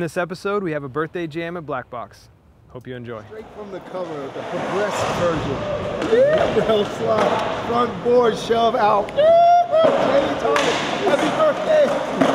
this episode, we have a birthday jam at Black Box. Hope you enjoy. Straight from the cover, the progressive version. Rail slide, front board shove out. Jamie Thomas, happy birthday!